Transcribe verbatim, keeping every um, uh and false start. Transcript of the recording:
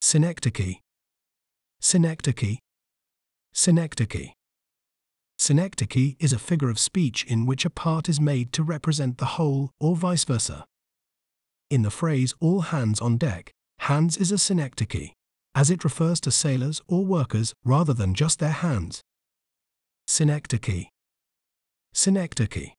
Synecdoche, Synecdoche, Synecdoche. Synecdoche is a figure of speech in which a part is made to represent the whole, or vice versa. In the phrase "all hands on deck," hands is a synecdoche, as it refers to sailors or workers rather than just their hands. Synecdoche, Synecdoche.